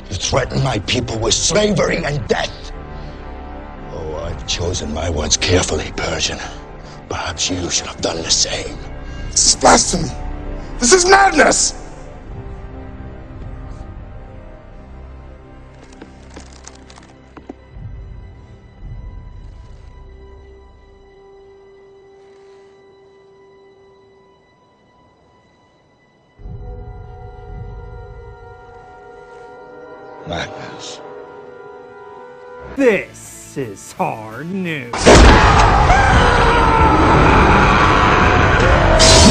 You threaten my people with slavery and death. Oh, I've chosen my words carefully, Persian. Perhaps you should have done the same. This is blasphemy! This is madness! Madness. This is hard news.